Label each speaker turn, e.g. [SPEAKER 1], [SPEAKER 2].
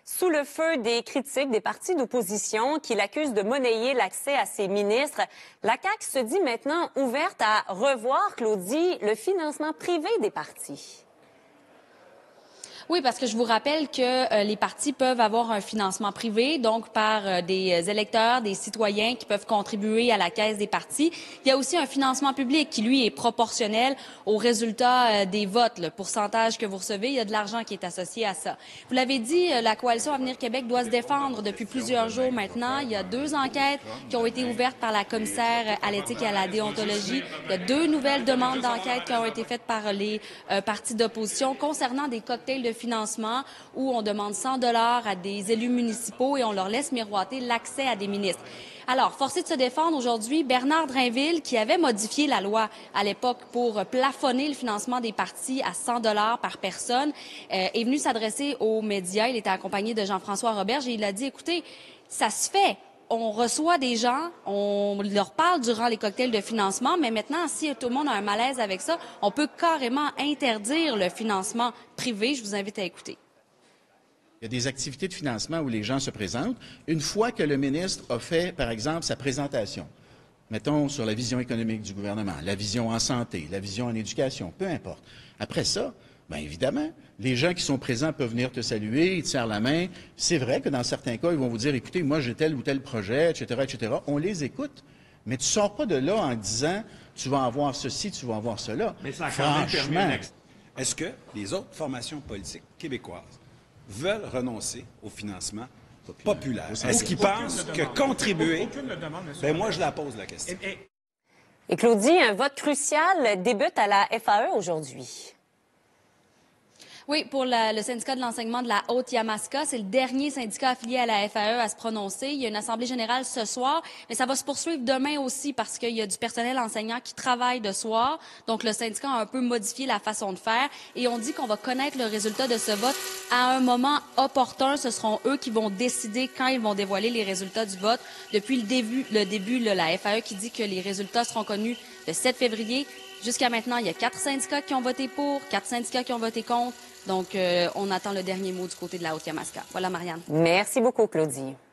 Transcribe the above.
[SPEAKER 1] Sous le feu des critiques des partis d'opposition qui l'accusent de monnayer l'accès à ses ministres, la CAQ se dit maintenant ouverte à revoir, Claudie, le financement privé des partis.
[SPEAKER 2] Oui, parce que je vous rappelle que les partis peuvent avoir un financement privé, donc par des électeurs, des citoyens qui peuvent contribuer à la caisse des partis. Il y a aussi un financement public qui, lui, est proportionnel aux résultats des votes. Le pourcentage que vous recevez, il y a de l'argent qui est associé à ça. Vous l'avez dit, la coalition Avenir Québec doit se défendre depuis plusieurs jours maintenant. Il y a 2 enquêtes qui ont été ouvertes par la commissaire à l'éthique et à la déontologie. Il y a 2 nouvelles demandes d'enquête qui ont été faites par les partis d'opposition concernant des cocktails de financement où on demande 100 $ à des élus municipaux et on leur laisse miroiter l'accès à des ministres. Alors, forcé de se défendre aujourd'hui, Bernard Drainville, qui avait modifié la loi à l'époque pour plafonner le financement des partis à 100 $ par personne, est venu s'adresser aux médias. Il était accompagné de Jean-François Roberge et il a dit, écoutez, ça se fait. On reçoit des gens, on leur parle durant les cocktails de financement, mais maintenant, si tout le monde a un malaise avec ça, on peut carrément interdire le financement privé. Je vous invite à écouter.
[SPEAKER 3] Il y a des activités de financement où les gens se présentent. Une fois que le ministre a fait, par exemple, sa présentation, mettons sur la vision économique du gouvernement, la vision en santé, la vision en éducation, peu importe. Après ça, bien évidemment, les gens qui sont présents peuvent venir te saluer, ils te serrent la main. C'est vrai que dans certains cas, ils vont vous dire, écoutez, moi j'ai tel ou tel projet, etc., etc. On les écoute, mais tu ne sors pas de là en disant, tu vas avoir ceci, tu vas avoir cela.
[SPEAKER 4] Mais ça a quand même permis Est-ce que les autres formations politiques québécoises veulent renoncer au financement populaire? Est-ce qu'ils pensent que contribuer... Bien, moi, je la pose, la question.
[SPEAKER 1] Et Claudie, un vote crucial débute à la FAE aujourd'hui.
[SPEAKER 2] Oui, pour le syndicat de l'enseignement de la Haute-Yamaska, c'est le dernier syndicat affilié à la FAE à se prononcer. Il y a une assemblée générale ce soir, mais ça va se poursuivre demain aussi parce qu'il y a du personnel enseignant qui travaille de soir. Donc, le syndicat a un peu modifié la façon de faire et on dit qu'on va connaître le résultat de ce vote à un moment opportun. Ce seront eux qui vont décider quand ils vont dévoiler les résultats du vote. Depuis le début, la FAE qui dit que les résultats seront connus le 7 février. Jusqu'à maintenant, il y a 4 syndicats qui ont voté pour, 4 syndicats qui ont voté contre. Donc, on attend le dernier mot du côté de la Haute-Yamaska. Voilà, Marianne.
[SPEAKER 1] Merci beaucoup, Claudie.